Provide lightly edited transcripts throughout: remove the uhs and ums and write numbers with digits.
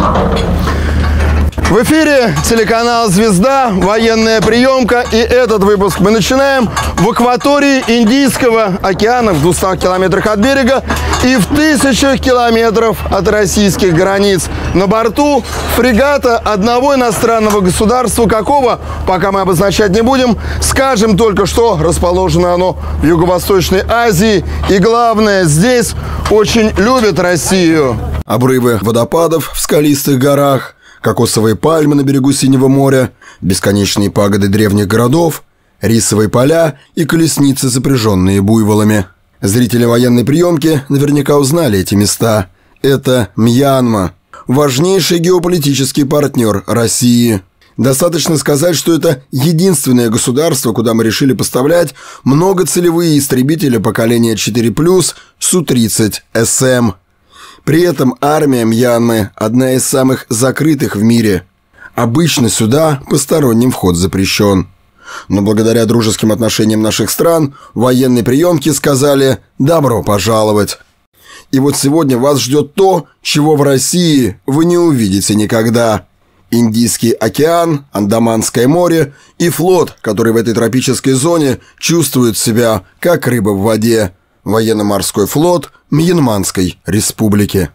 В эфире телеканал «Звезда», военная приемка. И этот выпуск мы начинаем в акватории Индийского океана, в 200 километрах от берега и в 1000 километров от российских границ. На борту фрегата одного иностранного государства. Какого, пока мы обозначать не будем. Скажем только, что расположено оно в Юго-Восточной Азии. И главное, здесь очень любят Россию. Обрывы водопадов в скалистых горах, кокосовые пальмы на берегу Синего моря, бесконечные пагоды древних городов, рисовые поля и колесницы, запряженные буйволами. Зрители военной приемки наверняка узнали эти места. Это Мьянма, важнейший геополитический партнер России. Достаточно сказать, что это единственное государство, куда мы решили поставлять многоцелевые истребители поколения 4+, Су-30СМ. При этом армия Мьянмы – одна из самых закрытых в мире. Обычно сюда посторонним вход запрещен. Но благодаря дружеским отношениям наших стран военной приемки сказали «добро пожаловать». И вот сегодня вас ждет то, чего в России вы не увидите никогда. Индийский океан, Андаманское море и флот, который в этой тропической зоне чувствует себя как рыба в воде. Военно-морской флот Мьянманской республики.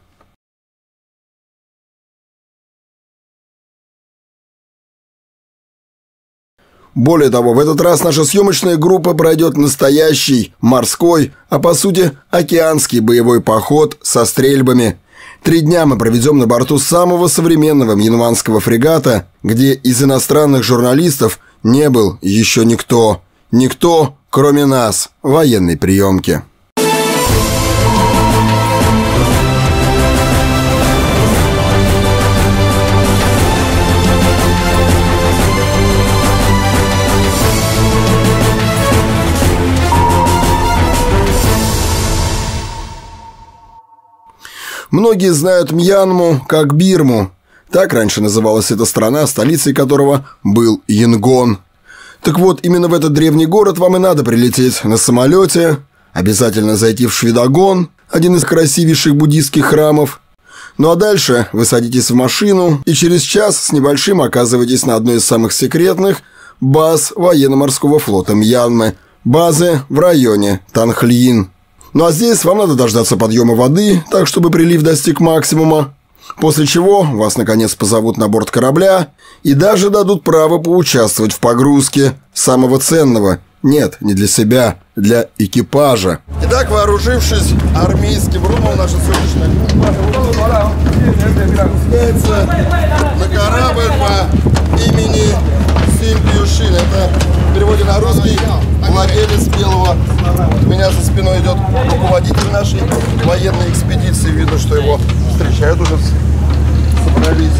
Более того, в этот раз наша съемочная группа пройдет настоящий морской, а по сути океанский боевой поход со стрельбами. 3 дня мы проведем на борту самого современного мьянманского фрегата, где из иностранных журналистов не был еще никто. Никто, кроме нас, военной приемки. Многие знают Мьянму как Бирму. Так раньше называлась эта страна, столицей которого был Янгон. Так вот, именно в этот древний город вам и надо прилететь на самолете, обязательно зайти в Швидагон, один из красивейших буддийских храмов. Ну а дальше вы садитесь в машину и через час с небольшим оказываетесь на одной из самых секретных баз военно-морского флота Мьянмы. Базы в районе Танхлиин. Ну а здесь вам надо дождаться подъема воды, так чтобы прилив достиг максимума. После чего вас наконец позовут на борт корабля и даже дадут право поучаствовать в погрузке самого ценного. Нет, не для себя, для экипажа. Итак, вооружившись армейским румом, наша сегодняшняя группа спускается на корабль по имени Симбьюшин. Это в переводе на русский владелец белого. У меня за спиной идет руководитель нашей военной экспедиции. Видно, что его встречают уже. Собрались.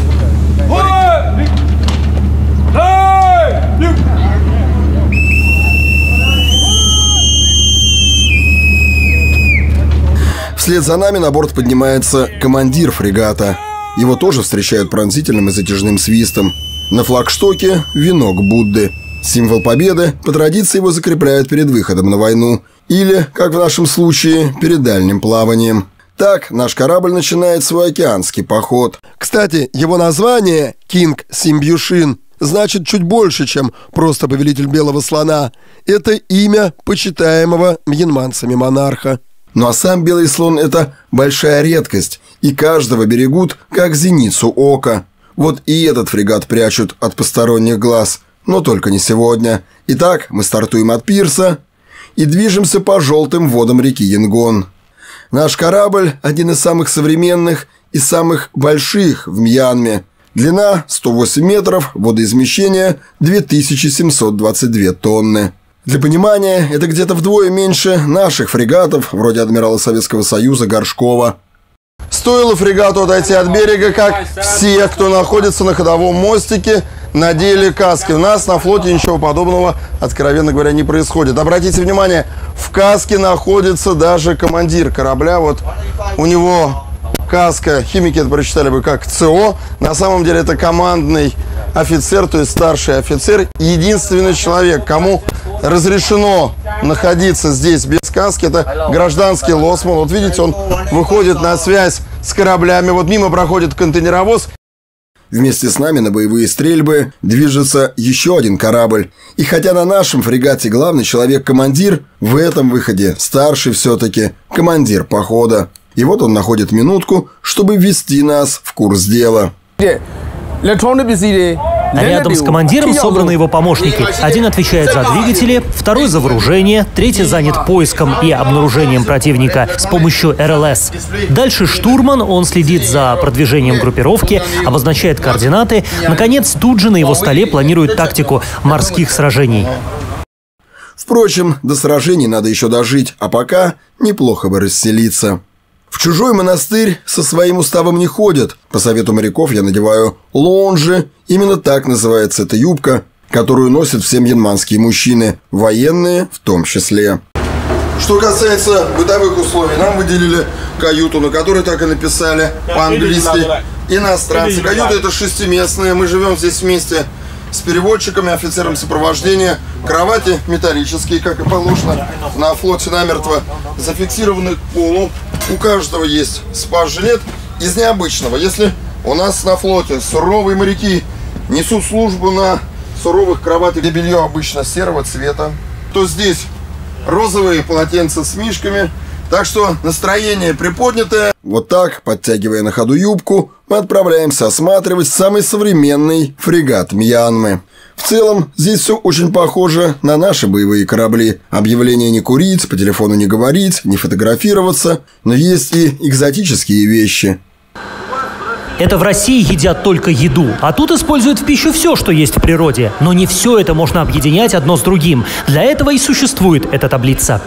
Вслед за нами на борт поднимается командир фрегата. Его тоже встречают пронзительным и затяжным свистом. На флагштоке венок Будды. Символ победы, по традиции его закрепляют перед выходом на войну. Или, как в нашем случае, перед дальним плаванием. Так наш корабль начинает свой океанский поход. Кстати, его название «Кинг Симбьюшин» значит чуть больше, чем просто повелитель белого слона. Это имя почитаемого мьянманцами монарха. Ну а сам белый слон – это большая редкость, и каждого берегут как зеницу ока. Вот и этот фрегат прячут от посторонних глаз, но только не сегодня. Итак, мы стартуем от пирса и движемся по желтым водам реки Янгон. Наш корабль – один из самых современных и самых больших в Мьянме. Длина – 108 метров, водоизмещение – 2722 тонны. Для понимания, это где-то вдвое меньше наших фрегатов, вроде адмирала Советского Союза Горшкова. Стоило фрегату отойти от берега, как все, кто находится на ходовом мостике, надели каски. У нас на флоте ничего подобного, откровенно говоря, не происходит. Обратите внимание, в каске находится даже командир корабля. Вот у него каска, химики это прочитали бы как ЦО. На самом деле это командный офицер, то есть старший офицер. Единственный человек, кому разрешено находиться здесь без каски, это гражданский лоцман. Вот видите, он выходит на связь с кораблями. Вот мимо проходит контейнеровоз. Вместе с нами на боевые стрельбы движется еще один корабль. И хотя на нашем фрегате главный человек-командир, в этом выходе старший все-таки командир похода. И вот он находит минутку, чтобы ввести нас в курс дела. Рядом с командиром собраны его помощники. Один отвечает за двигатели, второй за вооружение, третий занят поиском и обнаружением противника с помощью РЛС. Дальше штурман, он следит за продвижением группировки, обозначает координаты. Наконец, тут же на его столе планирует тактику морских сражений. Впрочем, до сражений надо еще дожить, а пока неплохо бы расселиться. В чужой монастырь со своим уставом не ходят. По совету моряков я надеваю лонжи. Именно так называется эта юбка, которую носят все мьянманские мужчины, военные в том числе. Что касается бытовых условий, нам выделили каюту, на которой так и написали по-английски иностранцы. Каюта это шестиместная, мы живем здесь вместе с переводчиками, офицером сопровождения. Кровати металлические, как и положено на флоте, намертво зафиксированы к полу. У каждого есть спас-жилет из необычного. Если у нас на флоте суровые моряки несут службу на суровых кроватях, где белье обычно серого цвета, то здесь розовые полотенца с мишками. Так что настроение приподнятое. Вот так, подтягивая на ходу юбку, мы отправляемся осматривать самый современный фрегат Мьянмы. В целом, здесь все очень похоже на наши боевые корабли. Объявление не курить, по телефону не говорить, не фотографироваться. Но есть и экзотические вещи. Это в России едят только еду, а тут используют в пищу все, что есть в природе. Но не все это можно объединять одно с другим. Для этого и существует эта таблица.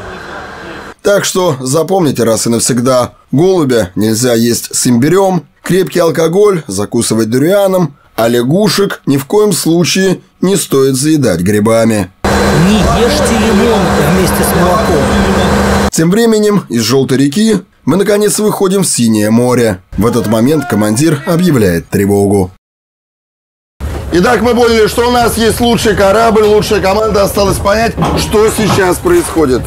Так что запомните раз и навсегда: голубя нельзя есть с имбирем, крепкий алкоголь закусывать дурианом, а лягушек ни в коем случае не стоит заедать грибами. Не ешьте лимон вместе с молоком. Тем временем из Желтой реки мы наконец выходим в Синее море. В этот момент командир объявляет тревогу. Итак, мы поняли, что у нас есть лучший корабль, лучшая команда. Осталось понять, что сейчас происходит.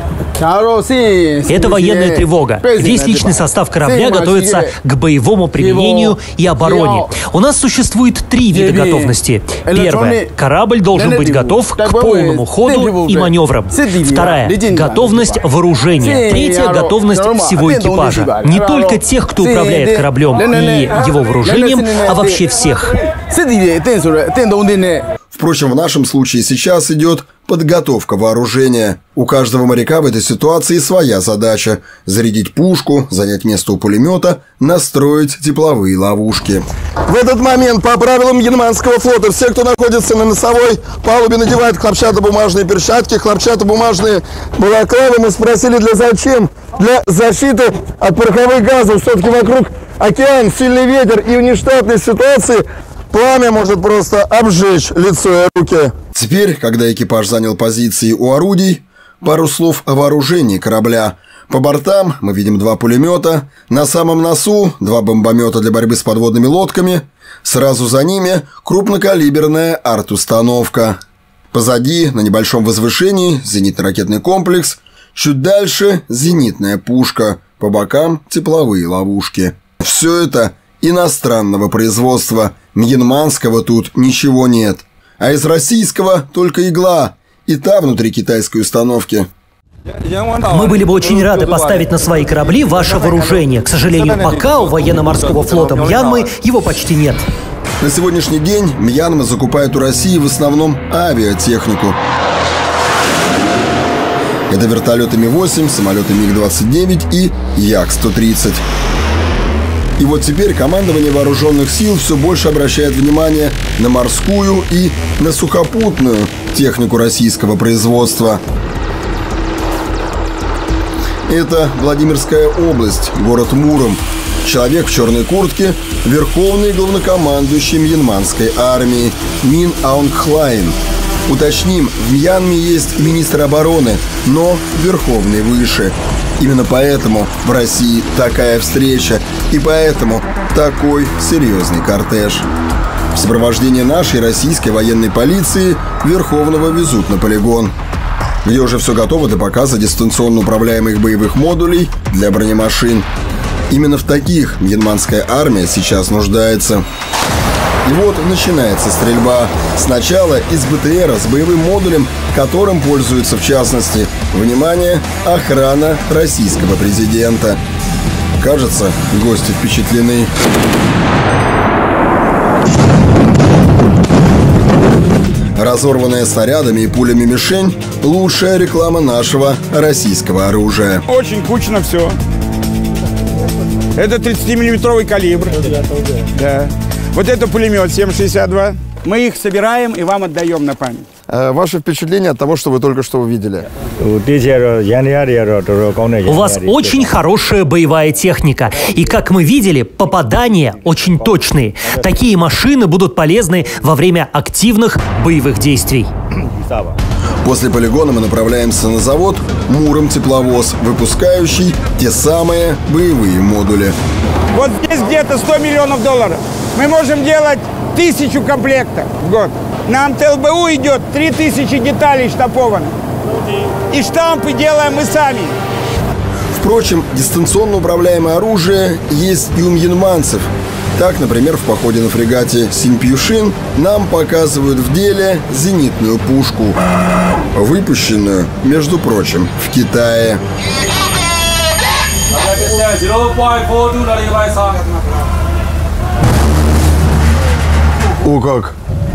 Это военная тревога. Весь личный состав корабля готовится к боевому применению и обороне. У нас существует 3 вида готовности. Первое. Корабль должен быть готов к полному ходу и маневрам. Вторая. Готовность вооружения. Третья. Готовность всего экипажа. Не только тех, кто управляет кораблем и его вооружением, а вообще всех. Впрочем, в нашем случае сейчас идет подготовка вооружения. У каждого моряка в этой ситуации своя задача – зарядить пушку, занять место у пулемета, настроить тепловые ловушки. В этот момент по правилам Мьянманского флота все, кто находится на носовой палубе, надевают хлопчатобумажные перчатки, хлопчатобумажные балаклавы. Мы спросили, для зачем? Для защиты от пороховых газов. Все-таки вокруг океан, сильный ветер, и в нештатной ситуации пламя может просто обжечь лицо и руки. Теперь, когда экипаж занял позиции у орудий, пару слов о вооружении корабля. По бортам мы видим 2 пулемета, на самом носу 2 бомбомета для борьбы с подводными лодками, сразу за ними крупнокалиберная арт-установка. Позади, на небольшом возвышении, зенитно-ракетный комплекс, чуть дальше зенитная пушка, по бокам тепловые ловушки. Все это иностранного производства, мьянманского тут ничего нет. А из российского только игла, и та внутри китайской установки. Мы были бы очень рады поставить на свои корабли ваше вооружение. К сожалению, пока у военно-морского флота Мьянмы его почти нет. На сегодняшний день Мьянма закупает у России в основном авиатехнику. Это вертолеты Ми-8, самолеты МиГ-29 и Як-130. И вот теперь командование вооруженных сил все больше обращает внимание на морскую и на сухопутную технику российского производства. Это Владимирская область, город Муром. Человек в черной куртке – верховный главнокомандующий Мьянманской армии Мин Аунг Хлайн. Уточним, в Мьянме есть министр обороны, но верховный выше. Именно поэтому в России такая встреча, и поэтому такой серьезный кортеж. В сопровождении нашей российской военной полиции Верховного везут на полигон, где уже все готово для показа дистанционно управляемых боевых модулей для бронемашин. Именно в таких мьянманская армия сейчас нуждается. И вот начинается стрельба. Сначала из БТРа с боевым модулем, которым пользуются в частности, внимание, охрана российского президента. Кажется, гости впечатлены. Разорванная снарядами и пулями мишень – лучшая реклама нашего российского оружия. Очень кучно все. Это 30-миллиметровый калибр. Да. Вот это пулемет 7,62. Мы их собираем и вам отдаем на память. Ваше впечатление от того, что вы только что увидели? У вас очень хорошая боевая техника. И, как мы видели, попадания очень точные. Такие машины будут полезны во время активных боевых действий. После полигона мы направляемся на завод «Муром-тепловоз», выпускающий те самые боевые модули. Вот здесь где-то 100 миллионов долларов. Мы можем делать 1000 комплектов в год. На МТЛБУ идет 3000 деталей штампованных. И штампы делаем мы сами. Впрочем, дистанционно управляемое оружие есть и у мьянманцев. Так, например, в походе на фрегате «Синьпюшин» нам показывают в деле зенитную пушку, выпущенную, между прочим, в Китае. О, как!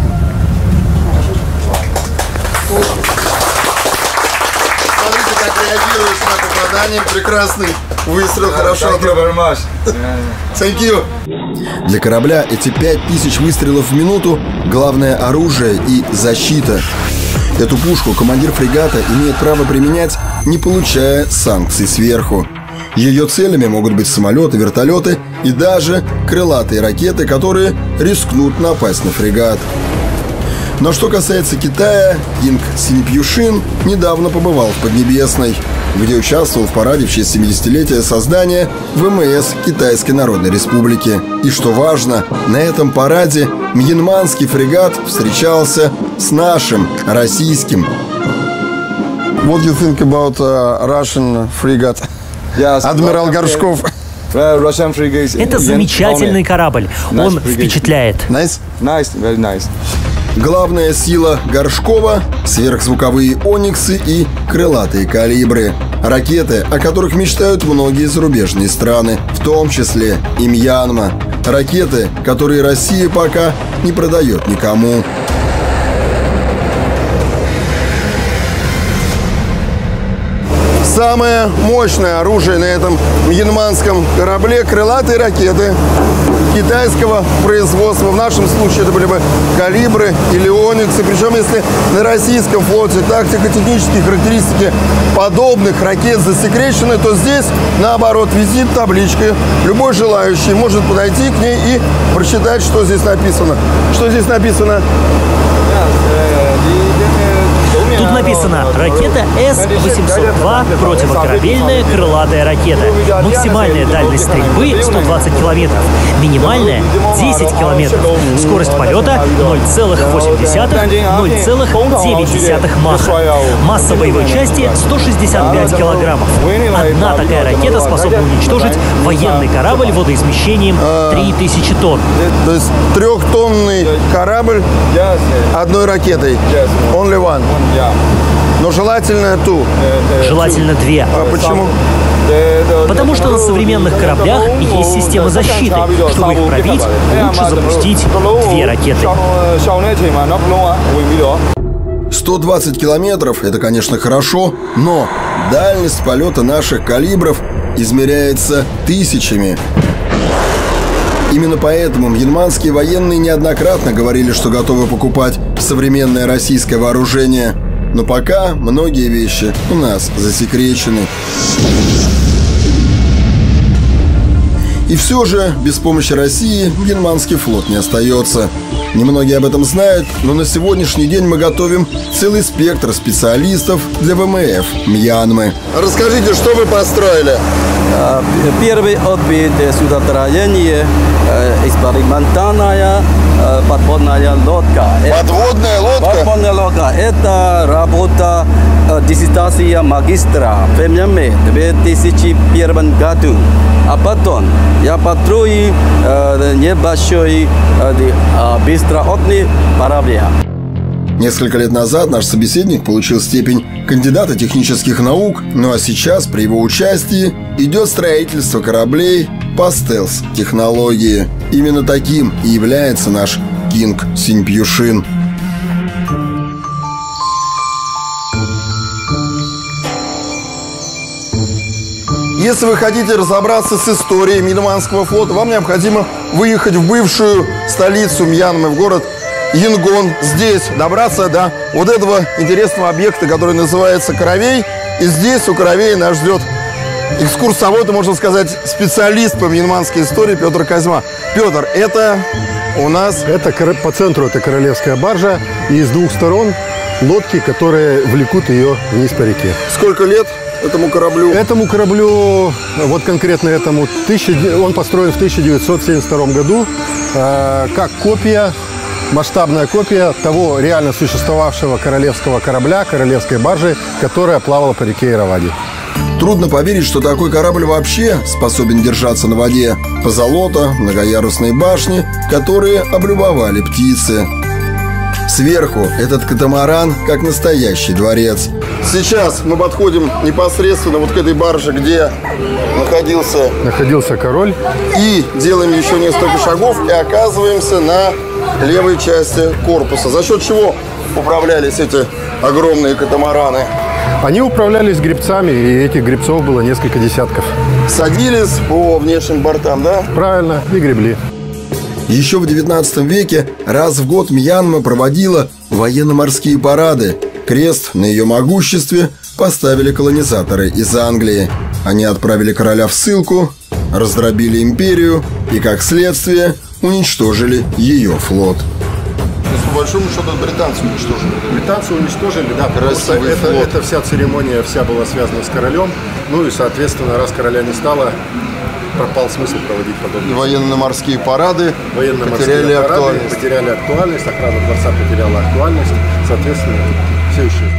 Смотрите, как реагируешь на попадание. Прекрасный выстрел, хорошо отработал. Thank you. Для корабля эти 5000 выстрелов в минуту – главное оружие и защита. Эту пушку командир фрегата имеет право применять, не получая санкций сверху. Ее целями могут быть самолеты, вертолеты и даже крылатые ракеты, которые рискнут напасть на фрегат. Но что касается Китая, Кинг Синьпюшин недавно побывал в Поднебесной, где участвовал в параде в честь 70-летия создания ВМС Китайской Народной Республики. И что важно, на этом параде мьянманский фрегат встречался с нашим, российским. What do you think about Russian frigate? Адмирал Горшков. Это замечательный корабль. Он впечатляет. Nice? Nice, very nice. Главная сила Горшкова – сверхзвуковые «Ониксы» и крылатые калибры. Ракеты, о которых мечтают многие зарубежные страны, в том числе и Мьянма. Ракеты, которые Россия пока не продает никому. Самое мощное оружие на этом мьянманском корабле – крылатые ракеты китайского производства. В нашем случае это были бы калибры или ониксы. Причем, если на российском флоте тактико-технические характеристики подобных ракет засекречены, то здесь, наоборот, висит табличка. Любой желающий может подойти к ней и прочитать, что здесь написано. Что здесь написано? Тут написано «Ракета С-802, противокорабельная крылатая ракета. Максимальная дальность стрельбы 120 километров. Минимальная 10 километров. Скорость полета 0,8-0,9 Маха. Масса боевой части 165 килограммов. Одна такая ракета способна уничтожить военный корабль водоизмещением 3000 тонн. То есть 3-тонный корабль одной ракетой. Only one. Но желательно ту. Желательно 2. А почему? Потому что на современных кораблях есть система защиты. Чтобы их пробить, лучше запустить 2 ракеты. 120 километров – это, конечно, хорошо, но дальность полета наших калибров измеряется тысячами. Именно поэтому мьянманские военные неоднократно говорили, что готовы покупать современное российское вооружение. Но пока многие вещи у нас засекречены. И все же без помощи России мьянманский флот не остается. Немногие об этом знают, но на сегодняшний день мы готовим целый спектр специалистов для ВМФ Мьянмы. Расскажите, что вы построили? Первый отбит судостроение, экспериментальная подводная лодка. Подводная лодка? Подводная лодка. Это работа диссертация магистра в Мьянме в 2001 году. А потом я построю небольшой быстроходный корабль. Несколько лет назад наш собеседник получил степень кандидата технических наук, ну а сейчас при его участии идет строительство кораблей по стелс-технологии. Именно таким и является наш Кинг Синьпюшин. Если вы хотите разобраться с историей Мьянманского флота, вам необходимо выехать в бывшую столицу Мьянмы, в город Янгон. Здесь добраться до вот этого интересного объекта, который называется Каравей. И здесь у Каравея нас ждет экскурсовод, можно сказать, специалист по мьянманской истории Петр Козьма. Петр, это у нас... По центру это королевская баржа, и с двух сторон лодки, которые влекут ее вниз по реке. Сколько лет этому кораблю? Этому кораблю, вот конкретно этому, он построен в 1972 году как копия, масштабная копия того реально существовавшего королевского корабля, королевской баржи, которая плавала по реке Иравади. Трудно поверить, что такой корабль вообще способен держаться на воде. Позолота, многоярусные башни, которые облюбовали птицы. Сверху этот катамаран как настоящий дворец. Сейчас мы подходим непосредственно вот к этой барже, где находился король. И делаем еще несколько шагов и оказываемся на левой части корпуса. За счет чего управлялись эти огромные катамараны? Они управлялись гребцами, и этих гребцов было несколько десятков. Садились по внешним бортам, да? Правильно, и гребли. Еще в 19 веке раз в год Мьянма проводила военно-морские парады. Крест на ее могуществе поставили колонизаторы из Англии. Они отправили короля в ссылку, раздробили империю и, как следствие, уничтожили ее флот. То есть, по большому счету, британцы уничтожили. Британцы уничтожили, да, потому что эта вся церемония вся была связана с королем. Ну и, соответственно, раз короля не стало, пропал смысл проводить подобные. Военно-морские парады потеряли актуальность, охрана дворца потеряла актуальность, соответственно, все исчезло.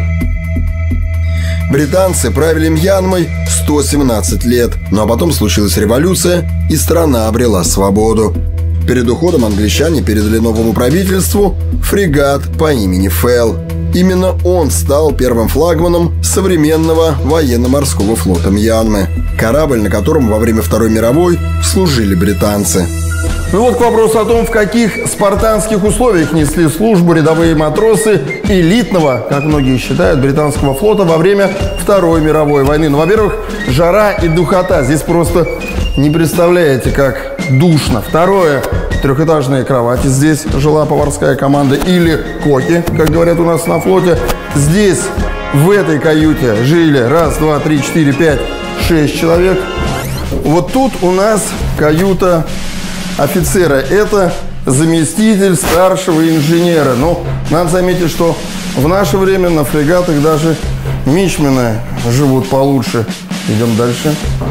Британцы правили Мьянмой 117 лет, ну а потом случилась революция, и страна обрела свободу. Перед уходом англичане передали новому правительству фрегат по имени Фэл. Именно он стал первым флагманом современного военно-морского флота Мьянмы. Корабль, на котором во время Второй мировой служили британцы. Ну вот к вопросу о том, в каких спартанских условиях несли службу рядовые матросы элитного, как многие считают, британского флота во время Второй мировой войны. Ну, во-первых, жара и духота. Здесь просто не представляете, как душно. Второе, трехэтажные кровати. Здесь жила поварская команда или коки, как говорят у нас на флоте. Здесь, в этой каюте, жили 1, 2, 3, 4, 5, 6 человек. Вот тут у нас каюта офицера. Это заместитель старшего инженера. Но надо заметить, что в наше время на фрегатах даже мичмены живут получше. Идем дальше.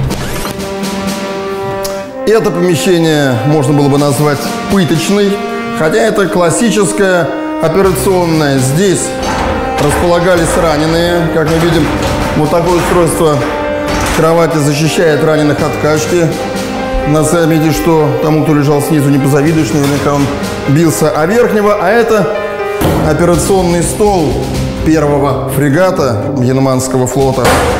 Это помещение можно было бы назвать пыточной, хотя это классическая операционная. Здесь располагались раненые. Как мы видим, вот такое устройство кровати защищает раненых от качки. Надо заметить, что тому, кто лежал снизу, не позавидуешь, наверняка он бился о верхнего. А это операционный стол первого фрегата Мьянманского флота.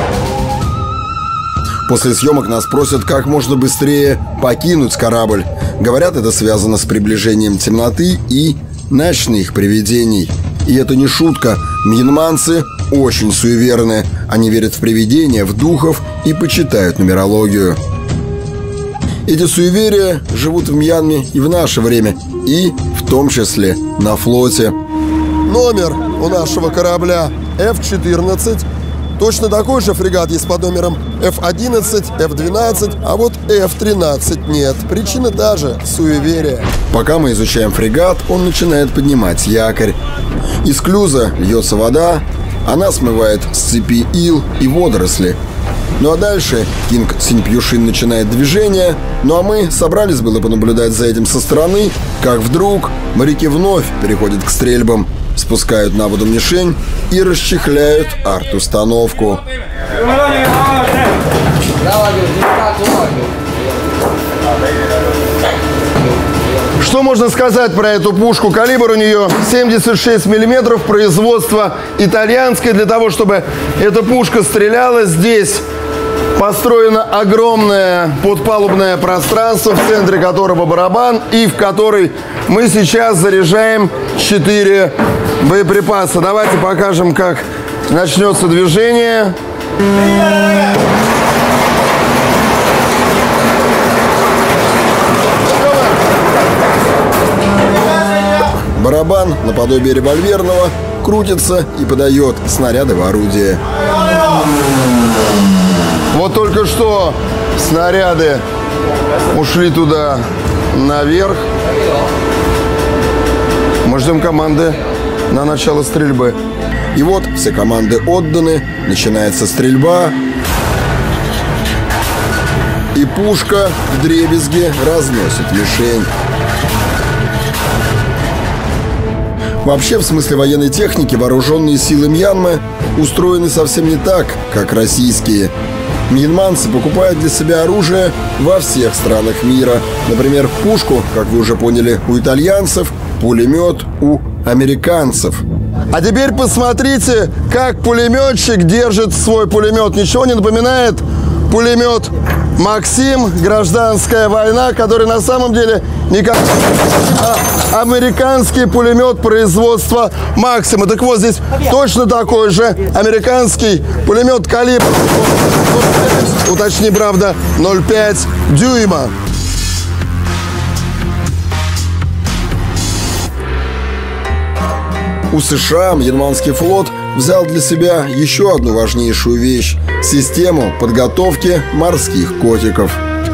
После съемок нас просят как можно быстрее покинуть корабль. Говорят, это связано с приближением темноты и ночных привидений. И это не шутка. Мьянманцы очень суеверны. Они верят в привидения, в духов и почитают нумерологию. Эти суеверия живут в Мьянме и в наше время, и в том числе на флоте. Номер у нашего корабля F-14. Точно такой же фрегат есть под номером F-11, F-12, а вот F-13 нет. Причина та же – суеверие. Пока мы изучаем фрегат, он начинает поднимать якорь. Из клюза льется вода, она смывает с цепи ил и водоросли. Ну а дальше Кинг Синьпюшин начинает движение, ну а мы собрались было понаблюдать за этим со стороны, как вдруг моряки вновь переходят к стрельбам, спускают на воду мишень и расчехляют арт-установку. Что можно сказать про эту пушку? Калибр у нее 76 миллиметров, производство итальянское. Для того, чтобы эта пушка стреляла, здесь построено огромное подпалубное пространство, в центре которого барабан, и в который мы сейчас заряжаем 4 боеприпаса. Давайте покажем, как начнется движение. Барабан, наподобие револьверного, крутится и подает снаряды в орудие. Вот только что снаряды ушли туда наверх. Мы ждем команды на начало стрельбы. И вот все команды отданы, начинается стрельба. И пушка вдребезги разносит мишень. Вообще, в смысле военной техники, вооруженные силы Мьянмы устроены совсем не так, как российские. Мьянманцы покупают для себя оружие во всех странах мира. Например, пушку, как вы уже поняли, у итальянцев, пулемет у американцев. А теперь посмотрите, как пулеметчик держит свой пулемет. Ничего не напоминает пулемет Максим, гражданская война, который на самом деле никак... Американский пулемет производства Максима. Так вот, здесь точно такой же американский пулемет калибр, уточни, правда, 0,5 дюйма. У США Мьянманский флот взял для себя еще одну важнейшую вещь – систему подготовки морских котиков.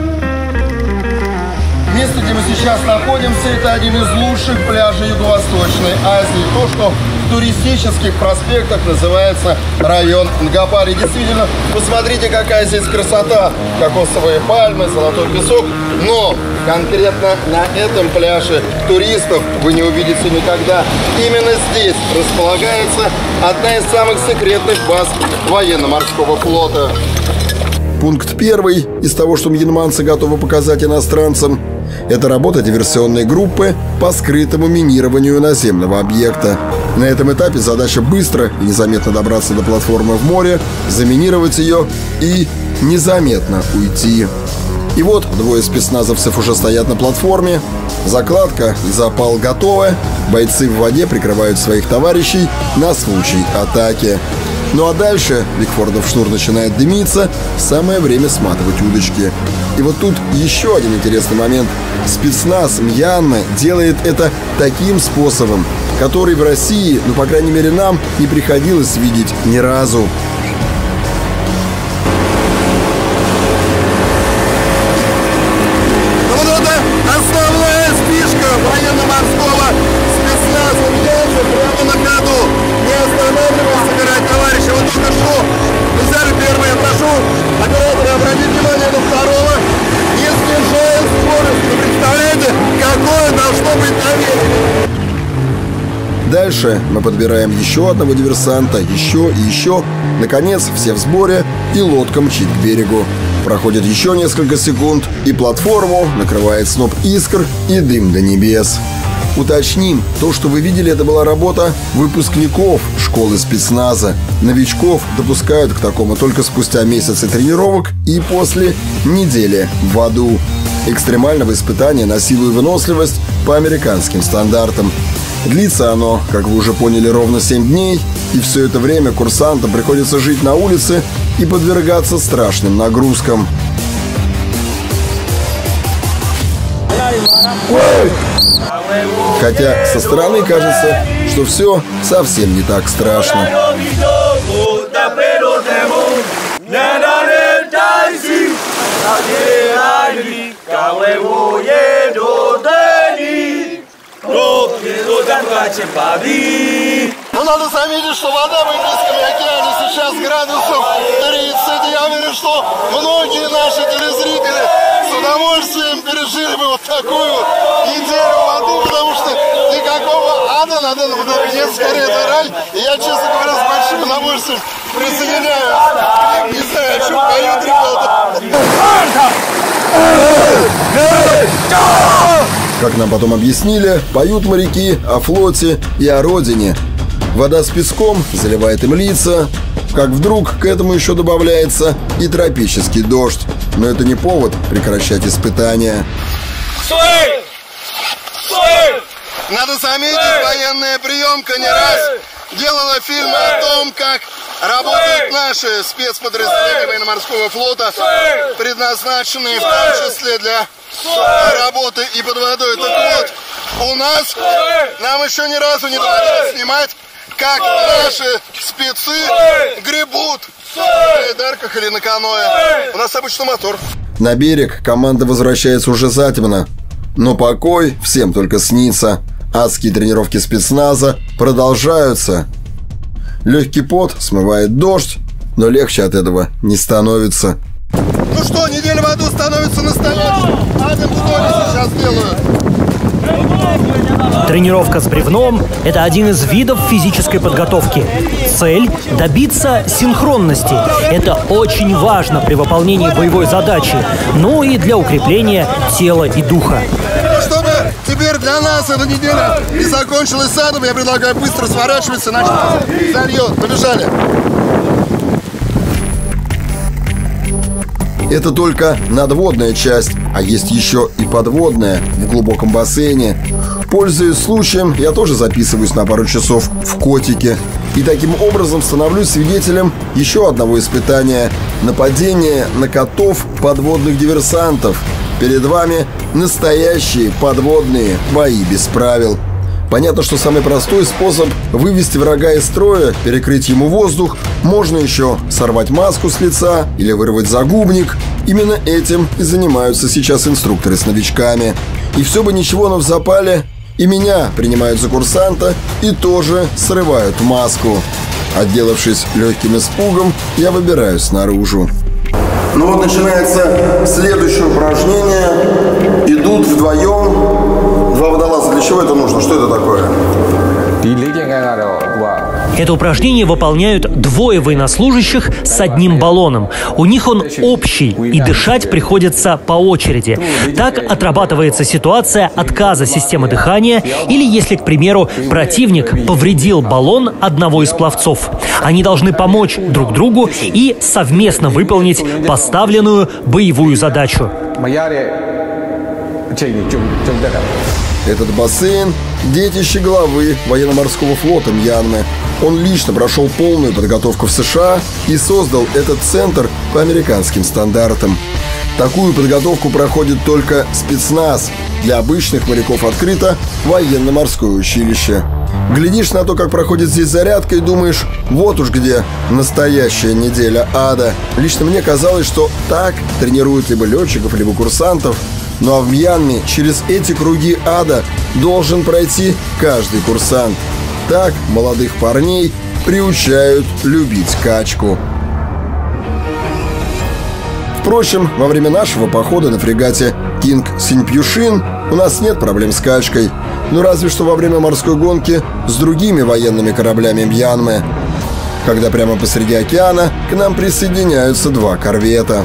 Место, где мы сейчас находимся, это один из лучших пляжей Юго-Восточной Азии. То, что в туристических проспектах называется район Нгапари. Действительно, посмотрите, какая здесь красота. Кокосовые пальмы, золотой песок. Но конкретно на этом пляже туристов вы не увидите никогда. Именно здесь располагается одна из самых секретных баз военно-морского флота. Пункт первый из того, что мьянманцы готовы показать иностранцам, это работа диверсионной группы по скрытому минированию наземного объекта. На этом этапе задача быстро и незаметно добраться до платформы в море, заминировать ее и незаметно уйти. И вот двое спецназовцев уже стоят на платформе. Закладка и запал готовы. Бойцы в воде прикрывают своих товарищей на случай атаки. Ну а дальше Бигфордов шнур начинает дымиться, самое время сматывать удочки. И вот тут еще один интересный момент. Спецназ Мьянмы делает это таким способом, который в России, ну по крайней мере нам, не приходилось видеть ни разу. Дальше мы подбираем еще одного диверсанта, еще и еще. Наконец, все в сборе, и лодка мчит к берегу. Проходит еще несколько секунд, и платформу накрывает сноп искр и дым до небес. Уточним, то, что вы видели, это была работа выпускников школы спецназа. Новичков допускают к такому только спустя месяцы тренировок и после недели в аду. Экстремального испытания на силу и выносливость по американским стандартам. Длится оно, как вы уже поняли, ровно 7 дней, и все это время курсантам приходится жить на улице и подвергаться страшным нагрузкам. Хотя со стороны кажется, что все совсем не так страшно. Но надо заметить, что вода в Индийском океане сейчас градусов 30. Я уверен, что многие наши телезрители с удовольствием пережили бы вот такую неделю в аду, потому что никакого ада на данном этапе нет, скорее это рай. И я, честно говоря, с большим удовольствием присоединяюсь. Не знаю, о чем поют ребята. Как нам потом объяснили, поют моряки о флоте и о родине. Вода с песком заливает им лица, как вдруг к этому еще добавляется и тропический дождь. Но это не повод прекращать испытания. Надо заметить, военная приемка не раз делала фильмы о том, как работают наши спецподразделения военно-морского флота, предназначенные в том числе для работы и под водой. Так вот, у нас нам еще ни разу не доводилось снимать, как наши спецы гребут на байдарках или на каноэ. У нас обычно мотор. На берег команда возвращается уже затемно. Но покой всем только снится. Адские тренировки спецназа продолжаются. Легкий пот смывает дождь, но легче от этого не становится. Ну что, неделя в аду становится настоящей. Адам Дудоли сейчас делают. Тренировка с бревном – это один из видов физической подготовки. Цель – добиться синхронности. Это очень важно при выполнении боевой задачи, ну и для укрепления тела и духа. Чтобы теперь для нас эта неделя не закончилась садом, я предлагаю быстро сворачиваться, иначе зальет. Побежали. Это только надводная часть, а есть еще и подводная в глубоком бассейне. Пользуясь случаем, я тоже записываюсь на пару часов в котике. И таким образом становлюсь свидетелем еще одного испытания – нападения на котов подводных диверсантов. Перед вами настоящие подводные бои без правил. Понятно, что самый простой способ вывести врага из строя, перекрыть ему воздух, можно еще сорвать маску с лица или вырвать загубник. Именно этим и занимаются сейчас инструкторы с новичками. И все бы ничего, но в запале и меня принимают за курсанта и тоже срывают маску. Отделавшись легким испугом, я выбираюсь наружу. Ну вот начинается следующее упражнение. Идут вдвоем. Два водолаза. Для чего это нужно? Что это такое? Это упражнение выполняют двое военнослужащих с одним баллоном. У них он общий, и дышать приходится по очереди. Так отрабатывается ситуация отказа системы дыхания или если, к примеру, противник повредил баллон одного из пловцов. Они должны помочь друг другу и совместно выполнить поставленную боевую задачу. Этот бассейн – детище главы военно-морского флота Мьянмы. Он лично прошел полную подготовку в США и создал этот центр по американским стандартам. Такую подготовку проходит только спецназ. Для обычных моряков открыто военно-морское училище. Глядишь на то, как проходит здесь зарядка, и думаешь, вот уж где настоящая неделя ада. Лично мне казалось, что так тренируют либо летчиков, либо курсантов. Ну а в Мьянме через эти круги ада должен пройти каждый курсант. Так молодых парней приучают любить качку. Впрочем, во время нашего похода на фрегате «Кинг Синьпюшин» у нас нет проблем с качкой. Ну разве что во время морской гонки с другими военными кораблями Мьянмы, когда прямо посреди океана к нам присоединяются два корвета.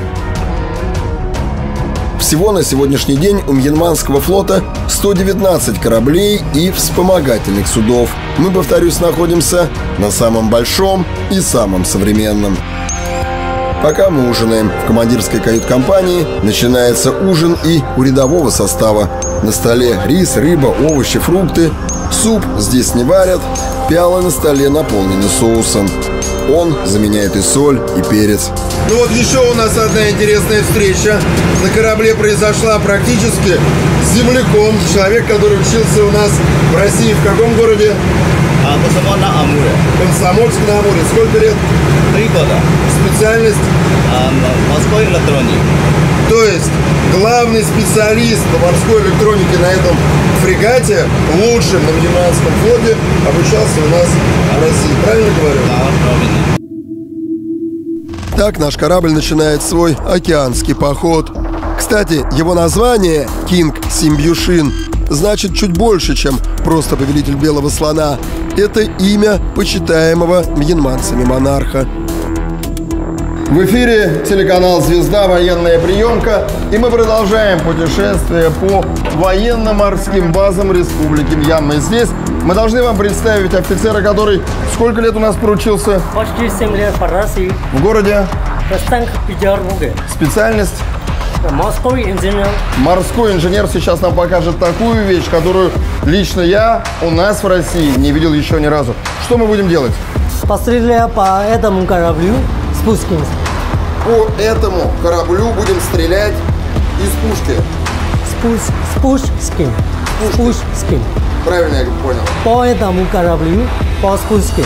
Всего на сегодняшний день у Мьянманского флота 119 кораблей и вспомогательных судов. Мы, повторюсь, находимся на самом большом и самом современном. Пока мы ужинаем в командирской кают-компании, начинается ужин и у рядового состава. На столе рис, рыба, овощи, фрукты. Суп здесь не варят, пиалы на столе наполнены соусом. Он заменяет и соль, и перец. Ну вот еще у нас одна интересная встреча. На корабле произошла практически с земляком. Человек, который учился у нас в России. В каком городе? Комсомольск-на-Амуре. Комсомольск-на-Амуре. Сколько лет? 3 года. Специальность? Морской электроник. То есть главный специалист по морской электронике на этом фрегате, лучшим на Мьянманском флоте, обучался у нас в России. Правильно говорю? Да, правильно. Так наш корабль начинает свой океанский поход. Кстати, его название «Кинг Синьпюшин» значит чуть больше, чем просто повелитель белого слона. Это имя почитаемого мьянманцами монарха. В эфире телеканал «Звезда», военная приемка. И мы продолжаем путешествие по военно-морским базам Республики Мьянма. И здесь мы должны вам представить офицера, который сколько лет у нас проучился? Почти 7 лет по России. В городе? В Санкт-Петербурге. Специальность? Морской инженер. Морской инженер сейчас нам покажет такую вещь, которую лично я у нас в России не видел еще ни разу. Что мы будем делать? Постреляя по этому кораблю, спускаемся. По этому кораблю будем стрелять из пушки. Спускаем. Правильно я понял. По этому кораблю, по спуске.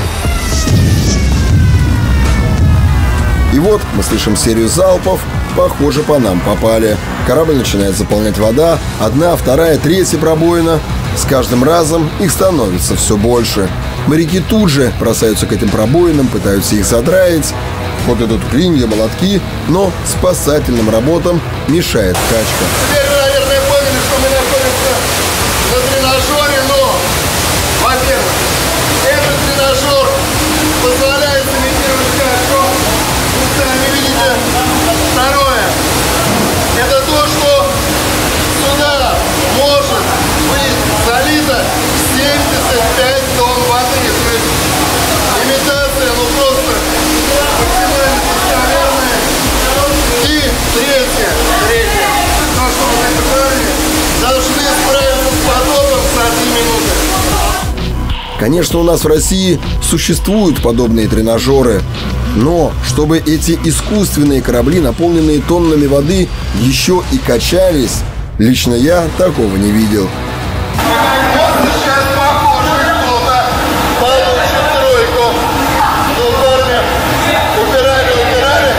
И вот мы слышим серию залпов. Похоже, по нам попали. Корабль начинает заполнять вода. 1, 2, 3 пробоина. С каждым разом их становится все больше. Моряки тут же бросаются к этим пробоинам, пытаются их задраить. Вот идут клинья, молотки, но спасательным работам мешает качка. Теперь вы, наверное, поняли, что мы находимся на тренажере, но, во-первых, этот тренажер позволяет имитировать качку. Вы сами видите. Второе, это то, что сюда может быть залито 75 тонн воды. То есть имитация, ну просто максимально достоверная. И третье, то, что мы наблюдали, должны справиться с потоком за 3 минуты. Конечно, у нас в России существуют подобные тренажеры. Но чтобы эти искусственные корабли, наполненные тоннами воды, еще и качались, лично я такого не видел. Вот сейчас похоже, кто-то получит тройку. Ну, парни, убирали.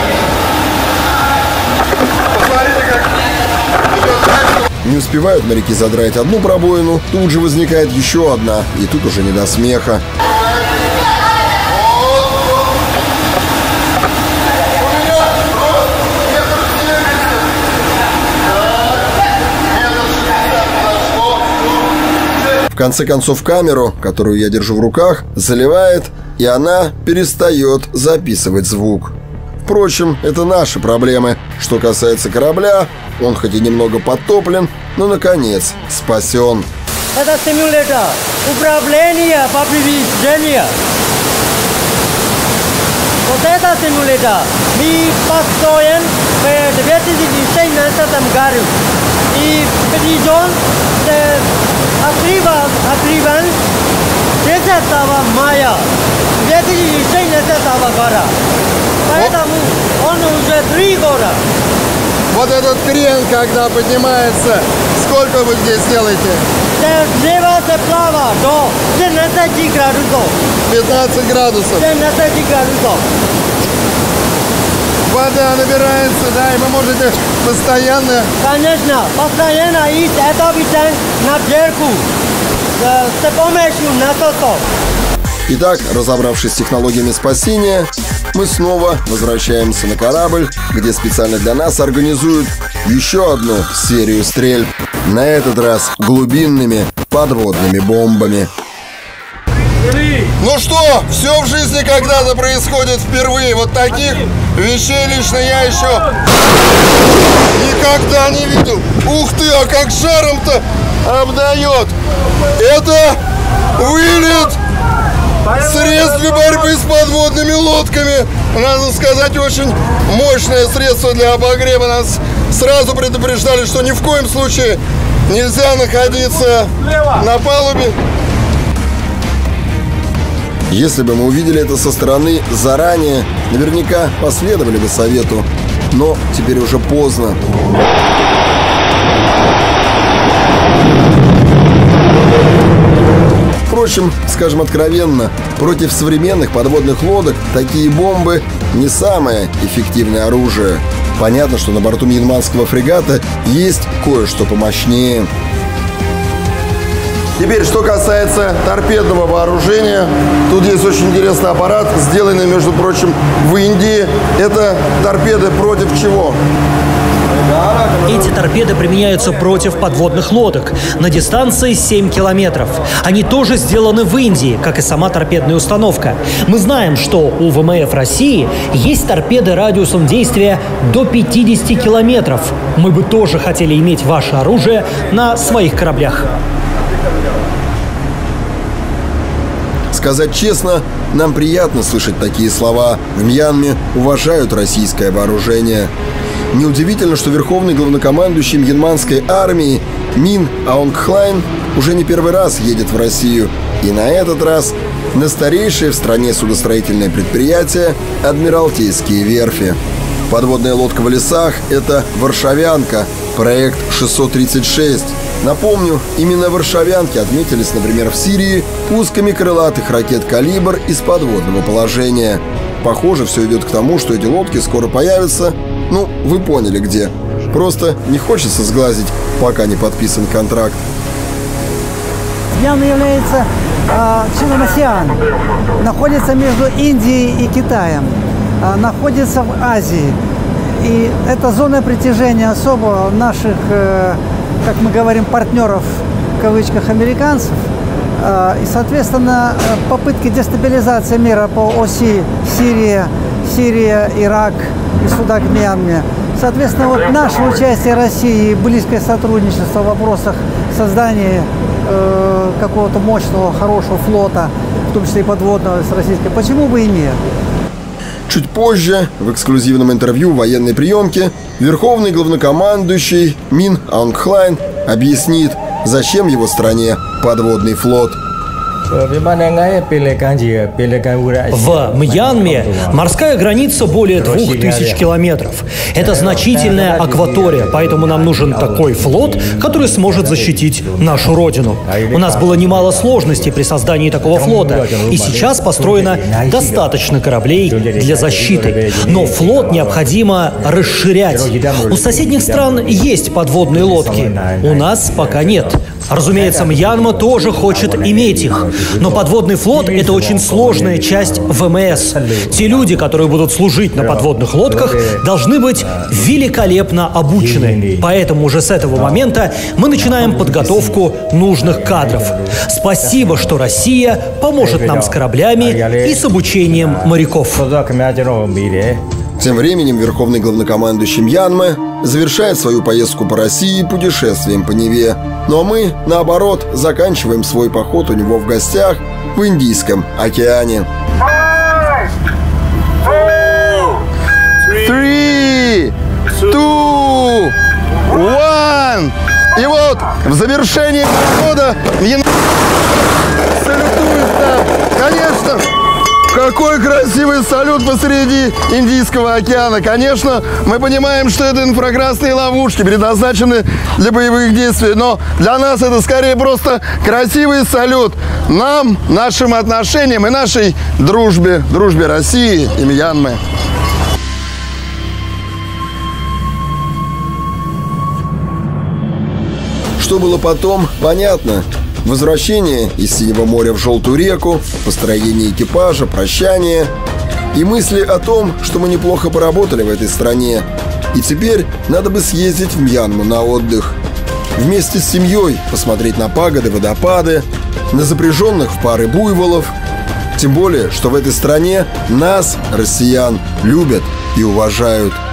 Посмотрите, как идет качка. Не успевают моряки задраить одну пробоину, тут же возникает еще одна, и тут уже не до смеха. В конце концов, камеру, которую я держу в руках, заливает, и она перестает записывать звук. Впрочем, это наши проблемы. Что касается корабля, он хоть и немного подтоплен, но, наконец, спасен. Это симулятор управления по приведению. Вот это симулятор. Мы построен в 2016 году. И приведен открыван 10 мая 2016 года. Поэтому он уже 3 года. Вот этот крен, когда поднимается, сколько вы здесь делаете? Слева справа до 15 градусов. 15 градусов. 15 градусов. Вода набирается, да, и вы можете постоянно... Конечно, постоянно из этого на дверку с помощью насосов. Итак, разобравшись с технологиями спасения, мы снова возвращаемся на корабль, где специально для нас организуют еще одну серию стрельб. На этот раз глубинными подводными бомбами. Ну что, все в жизни когда-то происходит впервые. Вот таких вещей лично я еще никогда не видел. Ух ты, а как жаром-то обдает. Это вылет средств для борьбы с подводными лодками. Надо сказать, очень мощное средство для обогрева. Нас сразу предупреждали, что ни в коем случае нельзя находиться на палубе. Если бы мы увидели это со стороны заранее, наверняка последовали бы совету. Но теперь уже поздно. Впрочем, скажем откровенно, против современных подводных лодок такие бомбы не самое эффективное оружие. Понятно, что на борту мьянманского фрегата есть кое-что помощнее. Теперь, что касается торпедного вооружения, тут есть очень интересный аппарат, сделанный, между прочим, в Индии. Это торпеды против чего? Эти торпеды применяются против подводных лодок на дистанции 7 километров. Они тоже сделаны в Индии, как и сама торпедная установка. Мы знаем, что у ВМФ России есть торпеды радиусом действия до 50 километров. Мы бы тоже хотели иметь ваше оружие на своих кораблях. Сказать честно, нам приятно слышать такие слова. В Мьянме уважают российское вооружение. Неудивительно, что верховный главнокомандующий мьянманской армии Мин Аунг Хлайн уже не первый раз едет в Россию. И на этот раз на старейшее в стране судостроительное предприятие «Адмиралтейские верфи». Подводная лодка в лесах – это «Варшавянка», проект 636. Напомню, именно варшавянки отметились, например, в Сирии пусками крылатых ракет «Калибр» из подводного положения. Похоже, все идет к тому, что эти лодки скоро появятся. Ну, вы поняли где. Просто не хочется сглазить, пока не подписан контракт. Мьянма является членом АСЕАН, находится между Индией и Китаем, находится в Азии. И это зона притяжения особо наших, как мы говорим, партнеров, в кавычках, американцев. И, соответственно, попытки дестабилизации мира по оси Сирия, Ирак и сюда к Мьянме. Соответственно, вот наше участие России и близкое сотрудничество в вопросах создания какого-то мощного, хорошего флота, в том числе и подводного с российской, почему бы и нет? Чуть позже, в эксклюзивном интервью военной приемки, верховный главнокомандующий Мин Аунг Хлайн объяснит, зачем его стране подводный флот. В Мьянме морская граница более 2000 километров. Это значительная акватория, поэтому нам нужен такой флот, который сможет защитить нашу родину. У нас было немало сложностей при создании такого флота, и сейчас построено достаточно кораблей для защиты. Но флот необходимо расширять. У соседних стран есть подводные лодки, у нас пока нет. Разумеется, Мьянма тоже хочет иметь их. Но подводный флот – это очень сложная часть ВМС. Те люди, которые будут служить на подводных лодках, должны быть великолепно обучены. Поэтому уже с этого момента мы начинаем подготовку нужных кадров. Спасибо, что Россия поможет нам с кораблями и с обучением моряков. Тем временем верховный главнокомандующий Мьянмы завершает свою поездку по России путешествием по Неве. Ну а мы, наоборот, заканчиваем свой поход у него в гостях в Индийском океане. 3, 2, 1. И вот в завершении года салютует нам, конечно. Какой красивый салют посреди Индийского океана. Конечно, мы понимаем, что это инфракрасные ловушки, предназначены для боевых действий. Но для нас это скорее просто красивый салют нам, нашим отношениям и нашей дружбе России и Мьянмы. Что было потом, понятно. Возвращение из Синего моря в Желтую реку, построение экипажа, прощание и мысли о том, что мы неплохо поработали в этой стране. И теперь надо бы съездить в Мьянму на отдых. Вместе с семьей посмотреть на пагоды, водопады, на запряженных в пары буйволов. Тем более, что в этой стране нас, россиян, любят и уважают.